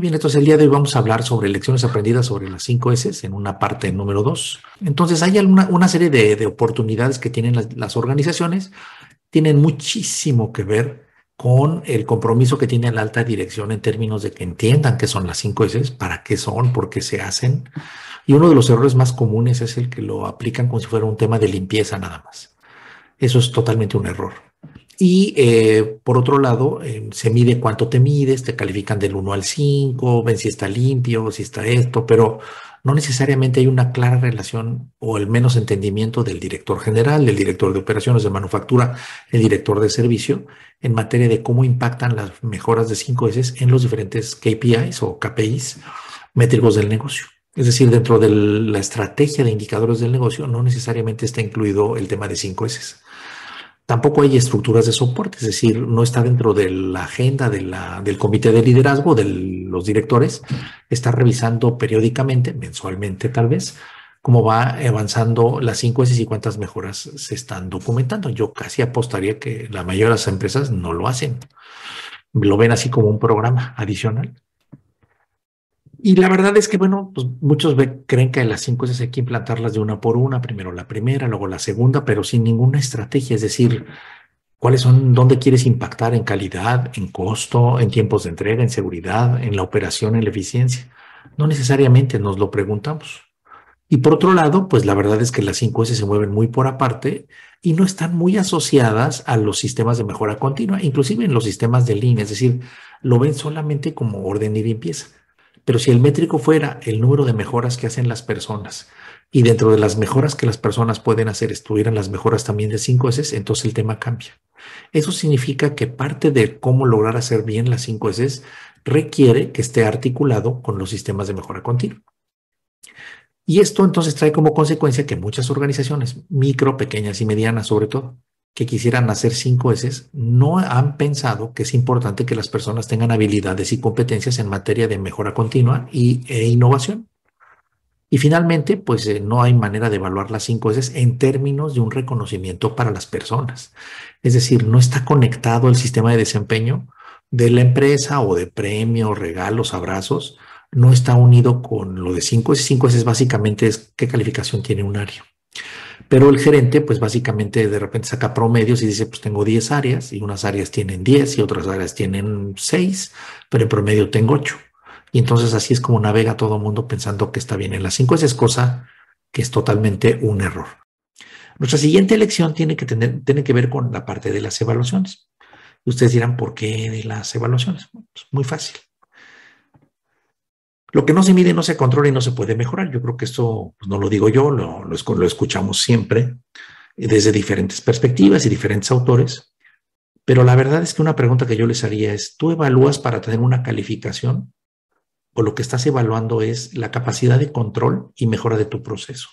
bien, entonces el día de hoy vamos a hablar sobre lecciones aprendidas sobre las 5 S en una parte número 2. Entonces hay una serie de oportunidades que tienen las organizaciones, tienen muchísimo que ver con el compromiso que tiene la alta dirección en términos de que entiendan qué son las 5 S, para qué son, por qué se hacen. Y uno de los errores más comunes es el que lo aplican como si fuera un tema de limpieza nada más. Eso es totalmente un error. Y por otro lado, se mide cuánto te mides, te califican del 1 al 5, ven si está limpio, si está esto, pero no necesariamente hay una clara relación o al menos entendimiento del director general, del director de operaciones de manufactura, el director de servicio, en materia de cómo impactan las mejoras de 5S en los diferentes KPIs o KPIs, métricos del negocio. Es decir, dentro de la estrategia de indicadores del negocio no necesariamente está incluido el tema de 5S. Tampoco hay estructuras de soporte, es decir, no está dentro de la agenda del comité de liderazgo, de los directores, está revisando periódicamente, mensualmente tal vez, cómo va avanzando las 5S y cuántas mejoras se están documentando. Yo casi apostaría que la mayoría de las empresas no lo hacen, lo ven así como un programa adicional. Y la verdad es que, bueno, pues muchos creen que las 5S hay que implantarlas de una por una, primero la primera, luego la segunda, pero sin ninguna estrategia, es decir, cuáles son, dónde quieres impactar en calidad, en costo, en tiempos de entrega, en seguridad, en la operación, en la eficiencia. No necesariamente nos lo preguntamos. Y por otro lado, pues la verdad es que las 5S se mueven muy por aparte y no están muy asociadas a los sistemas de mejora continua, inclusive en los sistemas de línea, es decir, lo ven solamente como orden y limpieza. Pero si el métrico fuera el número de mejoras que hacen las personas y dentro de las mejoras que las personas pueden hacer estuvieran las mejoras también de 5S, entonces el tema cambia. Eso significa que parte de cómo lograr hacer bien las 5S requiere que esté articulado con los sistemas de mejora continua. Y esto entonces trae como consecuencia que muchas organizaciones, micro, pequeñas y medianas sobre todo, que quisieran hacer 5S, no han pensado que es importante que las personas tengan habilidades y competencias en materia de mejora continua e innovación. Y finalmente, pues no hay manera de evaluar las 5S en términos de un reconocimiento para las personas. Es decir, no está conectado el sistema de desempeño de la empresa o de premios, regalos, abrazos. No está unido con lo de 5S. 5S básicamente es qué calificación tiene un área. Pero el gerente, pues básicamente de repente saca promedios y dice, pues tengo 10 áreas y unas áreas tienen 10 y otras áreas tienen 6, pero en promedio tengo 8. Y entonces así es como navega todo el mundo pensando que está bien en las 5. Esa es cosa que es totalmente un error. Nuestra siguiente lección tiene que ver con la parte de las evaluaciones. Ustedes dirán, ¿por qué de las evaluaciones? Pues muy fácil. Lo que no se mide no se controla y no se puede mejorar. Yo creo que esto pues no lo digo yo, lo escuchamos siempre desde diferentes perspectivas y diferentes autores. Pero la verdad es que una pregunta que yo les haría es, ¿tú evalúas para tener una calificación o lo que estás evaluando es la capacidad de control y mejora de tu proceso?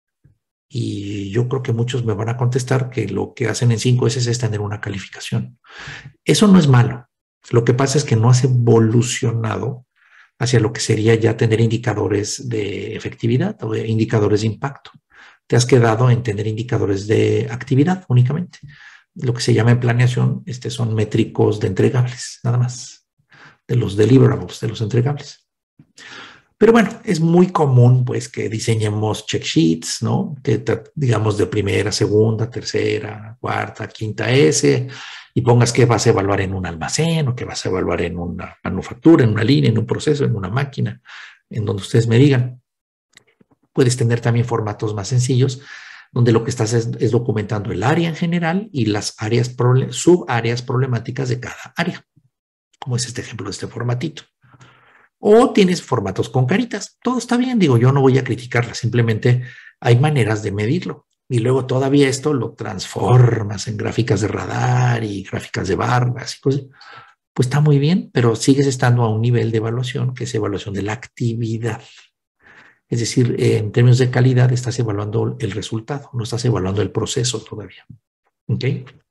Y yo creo que muchos me van a contestar que lo que hacen en 5S es tener una calificación. Eso no es malo. Lo que pasa es que no has evolucionado hacia lo que sería ya tener indicadores de efectividad o de indicadores de impacto. Te has quedado en tener indicadores de actividad únicamente. Lo que se llama en planeación, son métricos de entregables, nada más, de los deliverables, de los entregables. Pero bueno, es muy común pues que diseñemos check sheets, ¿no? Que digamos de primera, segunda, tercera, cuarta, quinta S, y pongas qué vas a evaluar en un almacén o qué vas a evaluar en una manufactura, en una línea, en un proceso, en una máquina, en donde ustedes me digan. Puedes tener también formatos más sencillos, donde lo que estás es documentando el área en general y las áreas subáreas problemáticas de cada área, como es este ejemplo de este formatito. O tienes formatos con caritas. Todo está bien, digo, yo no voy a criticarla, simplemente hay maneras de medirlo. Y luego todavía esto lo transformas en gráficas de radar y gráficas de barras y cosas. Pues está muy bien, pero sigues estando a un nivel de evaluación que es evaluación de la actividad. Es decir, en términos de calidad estás evaluando el resultado, no estás evaluando el proceso todavía. ¿Ok?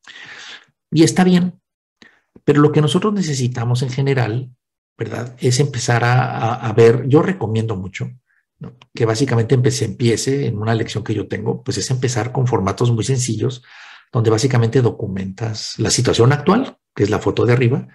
Y está bien, pero lo que nosotros necesitamos en general, ¿verdad? Es empezar a ver, yo recomiendo mucho, ¿no? Que básicamente empiece en una lección que yo tengo, pues es empezar con formatos muy sencillos, donde básicamente documentas la situación actual, que es la foto de arriba,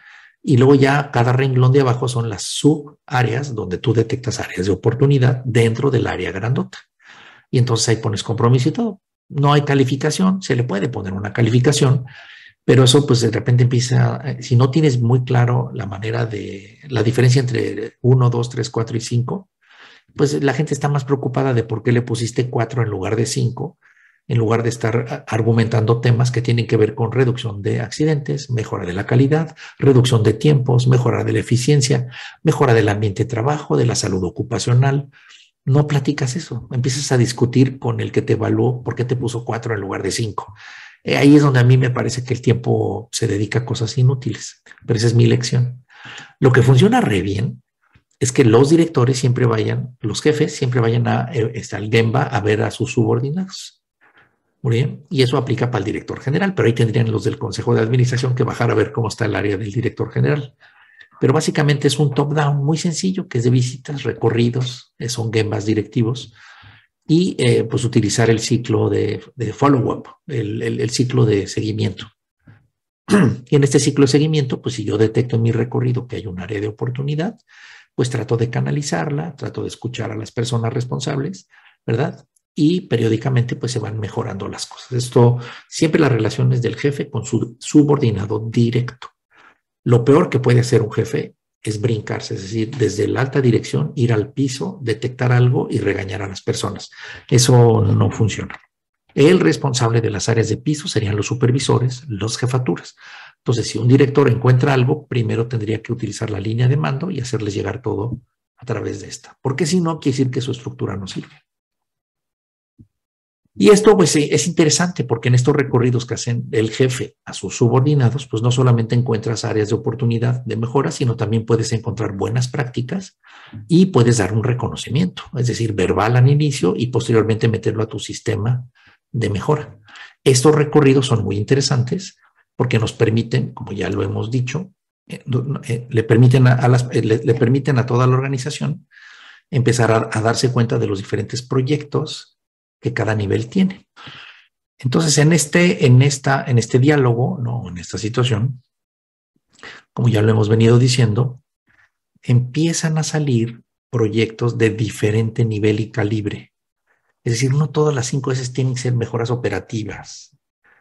Y luego ya cada renglón de abajo son las subáreas donde tú detectas áreas de oportunidad dentro del área grandota. Y entonces ahí pones compromiso y todo. No hay calificación, se le puede poner una calificación, pero eso pues de repente empieza, si no tienes muy claro la manera de, la diferencia entre 1, 2, 3, 4 y 5, pues la gente está más preocupada de por qué le pusiste 4 en lugar de 5, en lugar de estar argumentando temas que tienen que ver con reducción de accidentes, mejora de la calidad, reducción de tiempos, mejora de la eficiencia, mejora del ambiente de trabajo, de la salud ocupacional. No platicas eso, empiezas a discutir con el que te evaluó por qué te puso 4 en lugar de 5. Ahí es donde a mí me parece que el tiempo se dedica a cosas inútiles, pero esa es mi lección. Lo que funciona re bien es que los directores siempre vayan, los jefes siempre vayan al Gemba a ver a sus subordinados. Muy bien, y eso aplica para el director general, pero ahí tendrían los del Consejo de Administración que bajar a ver cómo está el área del director general. Pero básicamente es un top-down muy sencillo, que es de visitas, recorridos, son Gembas directivos, y pues utilizar el ciclo de follow-up, el ciclo de seguimiento. Y en este ciclo de seguimiento, pues si yo detecto en mi recorrido que hay un área de oportunidad, pues trato de canalizarla, trato de escuchar a las personas responsables, ¿verdad? Y periódicamente pues se van mejorando las cosas. Esto, siempre las relaciones del jefe con su subordinado directo. Lo peor que puede hacer un jefe es brincarse, es decir, desde la alta dirección, ir al piso, detectar algo y regañar a las personas. Eso no funciona. El responsable de las áreas de piso serían los supervisores, las jefaturas. Entonces, si un director encuentra algo, primero tendría que utilizar la línea de mando y hacerles llegar todo a través de esta, porque si no, quiere decir que su estructura no sirve. Y esto pues es interesante porque en estos recorridos que hacen el jefe a sus subordinados, pues no solamente encuentras áreas de oportunidad de mejora, sino también puedes encontrar buenas prácticas y puedes dar un reconocimiento, es decir, verbal al inicio y posteriormente meterlo a tu sistema de mejora. Estos recorridos son muy interesantes porque nos permiten, como ya lo hemos dicho, le permiten a toda la organización empezar a darse cuenta de los diferentes proyectos que cada nivel tiene. Entonces, en este diálogo, ¿no? En esta situación, como ya lo hemos venido diciendo, empiezan a salir proyectos de diferente nivel y calibre. Es decir, no todas las 5S tienen que ser mejoras operativas.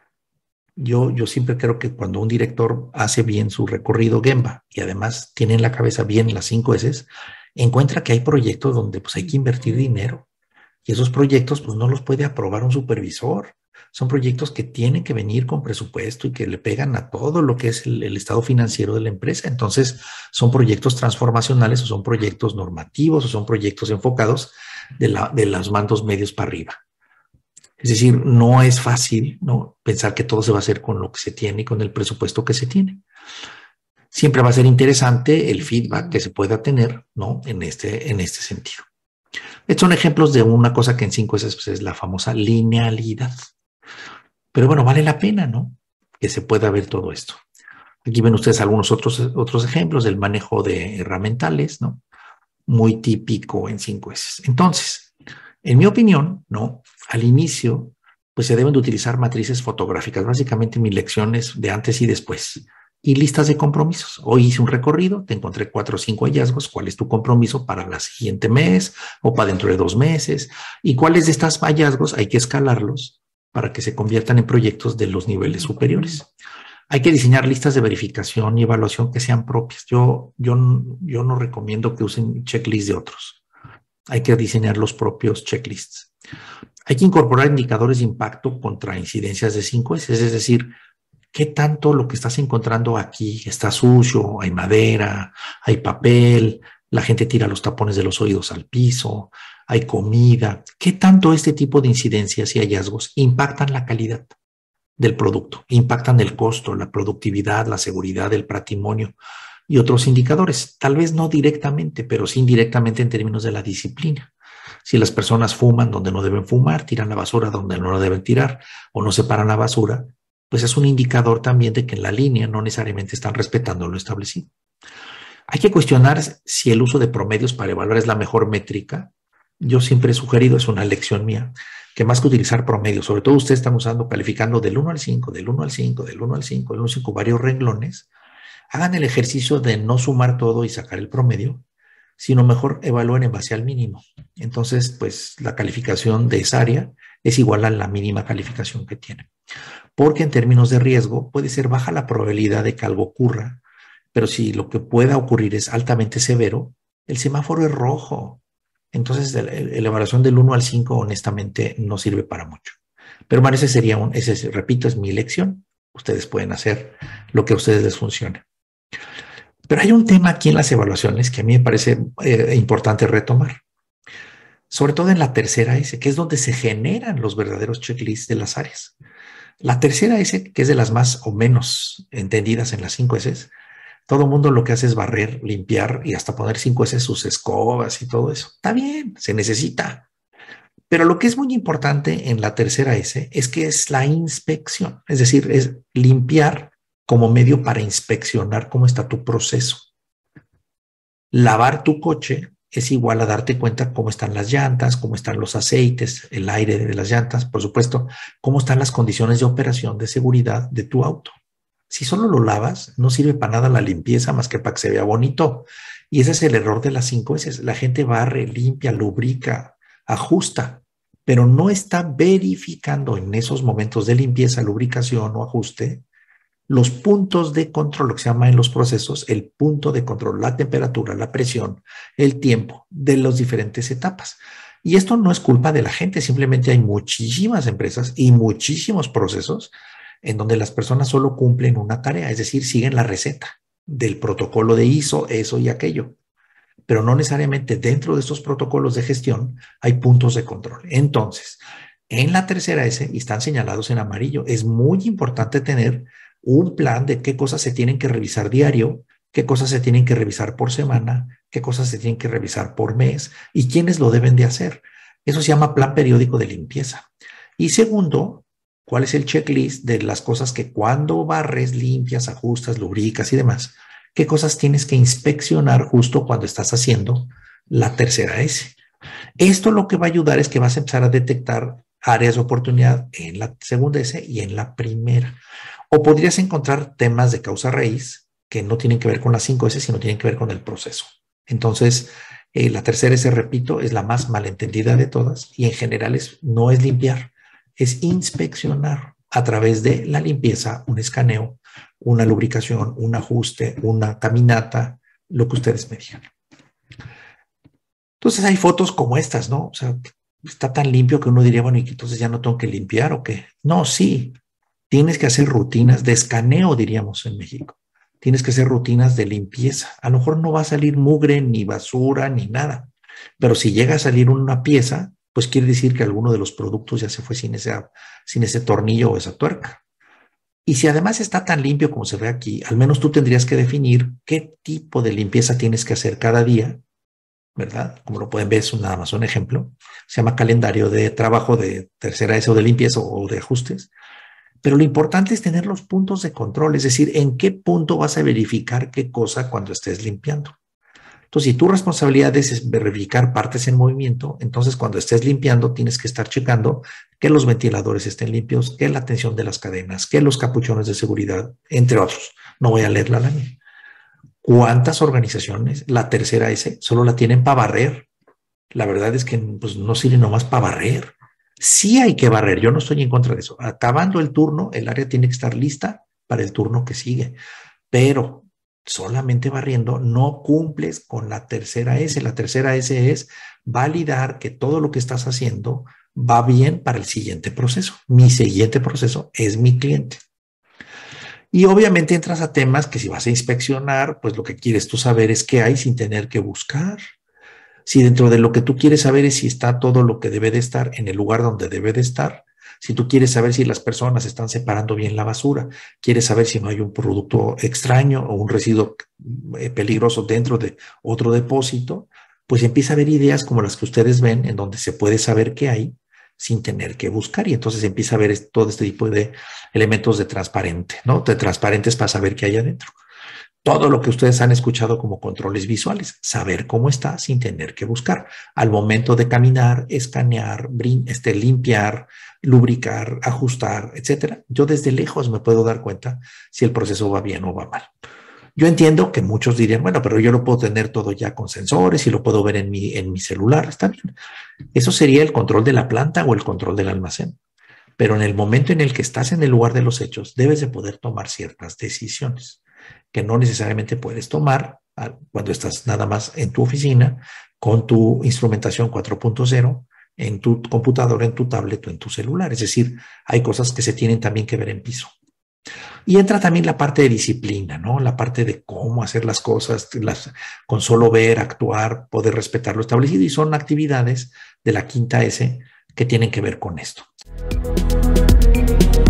Yo siempre creo que cuando un director hace bien su recorrido Gemba y además tiene en la cabeza bien las 5S, encuentra que hay proyectos donde pues hay que invertir dinero. Y esos proyectos pues no los puede aprobar un supervisor. Son proyectos que tienen que venir con presupuesto y que le pegan a todo lo que es el estado financiero de la empresa. Entonces son proyectos transformacionales o son proyectos normativos o son proyectos enfocados de los mandos medios para arriba. Es decir, no es fácil, ¿no?, pensar que todo se va a hacer con lo que se tiene y con el presupuesto que se tiene. Siempre va a ser interesante el feedback que se pueda tener, ¿no?, en este sentido. Estos son ejemplos de una cosa que en 5S pues, es la famosa linealidad. Pero bueno, vale la pena, ¿no?, que se pueda ver todo esto. Aquí ven ustedes algunos otros ejemplos del manejo de herramientales, ¿no?, muy típico en 5S. Entonces, en mi opinión, ¿no?, al inicio, pues se deben de utilizar matrices fotográficas. Básicamente mis lecciones de antes y después. Y listas de compromisos. Hoy hice un recorrido, te encontré 4 o 5 hallazgos. ¿Cuál es tu compromiso para el siguiente mes o para dentro de 2 meses? ¿Y cuáles de estos hallazgos hay que escalarlos para que se conviertan en proyectos de los niveles superiores? Hay que diseñar listas de verificación y evaluación que sean propias. Yo no recomiendo que usen checklists de otros. Hay que diseñar los propios checklists. Hay que incorporar indicadores de impacto contra incidencias de 5S, es decir, ¿qué tanto lo que estás encontrando aquí está sucio? Hay madera, hay papel, la gente tira los tapones de los oídos al piso, hay comida. ¿Qué tanto este tipo de incidencias y hallazgos impactan la calidad del producto? Impactan el costo, la productividad, la seguridad, el patrimonio y otros indicadores. Tal vez no directamente, pero sí indirectamente en términos de la disciplina. Si las personas fuman donde no deben fumar, tiran la basura donde no la deben tirar o no separan la basura, pues es un indicador también de que en la línea no necesariamente están respetando lo establecido. Hay que cuestionar si el uso de promedios para evaluar es la mejor métrica. Yo siempre he sugerido, es una lección mía, que más que utilizar promedios, sobre todo ustedes están usando, calificando del 1 al 5, del 1 al 5, del 1 al 5, del 1 al 5, varios renglones, hagan el ejercicio de no sumar todo y sacar el promedio, sino mejor evalúen en base al mínimo. Entonces, pues la calificación de esa área es igual a la mínima calificación que tiene. Porque en términos de riesgo puede ser baja la probabilidad de que algo ocurra, pero si lo que pueda ocurrir es altamente severo, el semáforo es rojo. Entonces, la evaluación del 1 al 5 honestamente no sirve para mucho. Pero bueno, ese sería repito, es mi lección. Ustedes pueden hacer lo que a ustedes les funcione. Pero hay un tema aquí en las evaluaciones que a mí me parece importante retomar. Sobre todo en la tercera S, que es donde se generan los verdaderos checklists de las áreas. La tercera S, que es de las más o menos entendidas en las 5 S, todo el mundo lo que hace es barrer, limpiar y hasta poner 5 S sus escobas y todo eso. Está bien, se necesita. Pero lo que es muy importante en la tercera S es que es la inspección, es decir, es limpiar como medio para inspeccionar cómo está tu proceso. Lavar tu coche es igual a darte cuenta cómo están las llantas, cómo están los aceites, el aire de las llantas, por supuesto, cómo están las condiciones de operación de seguridad de tu auto. Si solo lo lavas, no sirve para nada la limpieza más que para que se vea bonito. Y ese es el error de las 5 S. La gente barre, limpia, lubrica, ajusta, pero no está verificando en esos momentos de limpieza, lubricación o ajuste los puntos de control, lo que se llama en los procesos, el punto de control, la temperatura, la presión, el tiempo de las diferentes etapas. Y esto no es culpa de la gente, simplemente hay muchísimas empresas y muchísimos procesos en donde las personas solo cumplen una tarea, es decir, siguen la receta del protocolo de ISO, eso y aquello. Pero no necesariamente dentro de estos protocolos de gestión hay puntos de control. Entonces, en la tercera S, y están señalados en amarillo, es muy importante tener un plan de qué cosas se tienen que revisar diario, qué cosas se tienen que revisar por semana, qué cosas se tienen que revisar por mes y quiénes lo deben de hacer. Eso se llama plan periódico de limpieza. Y segundo, ¿cuál es el checklist de las cosas que cuando barres, limpias, ajustas, lubricas y demás, qué cosas tienes que inspeccionar justo cuando estás haciendo la tercera S? Esto lo que va a ayudar es que vas a empezar a detectar áreas de oportunidad en la segunda S y en la primera. O podrías encontrar temas de causa raíz que no tienen que ver con las 5 S, sino tienen que ver con el proceso. Entonces, la tercera S, repito, es la más malentendida de todas y en general no es limpiar, es inspeccionar a través de la limpieza, un escaneo, una lubricación, un ajuste, una caminata, lo que ustedes me digan. Entonces hay fotos como estas, ¿no? O sea, está tan limpio que uno diría, bueno, ¿y entonces ya no tengo que limpiar o qué? No, sí. Tienes que hacer rutinas de escaneo, diríamos en México. Tienes que hacer rutinas de limpieza. A lo mejor no va a salir mugre, ni basura, ni nada. Pero si llega a salir una pieza, pues quiere decir que alguno de los productos ya se fue sin ese tornillo o esa tuerca. Y si además está tan limpio como se ve aquí, al menos tú tendrías que definir qué tipo de limpieza tienes que hacer cada día, ¿verdad? Como lo pueden ver, es nada más un ejemplo. Se llama calendario de trabajo de tercera S o de limpieza o de ajustes. Pero lo importante es tener los puntos de control, es decir, en qué punto vas a verificar qué cosa cuando estés limpiando. Entonces, si tu responsabilidad es verificar partes en movimiento, entonces cuando estés limpiando tienes que estar checando que los ventiladores estén limpios, que la tensión de las cadenas, que los capuchones de seguridad, entre otros. No voy a leer la línea. ¿Cuántas organizaciones, la tercera S, solo la tienen para barrer? La verdad es que pues, no sirve nomás para barrer. Sí hay que barrer, yo no estoy en contra de eso. Acabando el turno, el área tiene que estar lista para el turno que sigue. Pero solamente barriendo no cumples con la tercera S. La tercera S es validar que todo lo que estás haciendo va bien para el siguiente proceso. Mi siguiente proceso es mi cliente. Y obviamente entras a temas que si vas a inspeccionar, pues lo que quieres tú saber es qué hay sin tener que buscar. Si dentro de lo que tú quieres saber es si está todo lo que debe de estar en el lugar donde debe de estar, si tú quieres saber si las personas están separando bien la basura, quieres saber si no hay un producto extraño o un residuo peligroso dentro de otro depósito, pues empieza a haber ideas como las que ustedes ven en donde se puede saber qué hay sin tener que buscar y entonces empieza a ver todo este tipo de elementos de transparente, ¿no? De transparentes para saber qué hay adentro. Todo lo que ustedes han escuchado como controles visuales, saber cómo está sin tener que buscar. Al momento de caminar, escanear, limpiar, lubricar, ajustar, etcétera, yo desde lejos me puedo dar cuenta si el proceso va bien o va mal. Yo entiendo que muchos dirían, bueno, pero yo lo puedo tener todo ya con sensores y lo puedo ver en mi celular. Está bien. Eso sería el control de la planta o el control del almacén. Pero en el momento en el que estás en el lugar de los hechos, debes de poder tomar ciertas decisiones que no necesariamente puedes tomar cuando estás nada más en tu oficina con tu instrumentación 4.0, en tu computadora, en tu tablet o en tu celular. Es decir, hay cosas que se tienen también que ver en piso. Y entra también la parte de disciplina, ¿no? La parte de cómo hacer las cosas, con solo ver, actuar, poder respetar lo establecido. Y son actividades de la quinta S que tienen que ver con esto.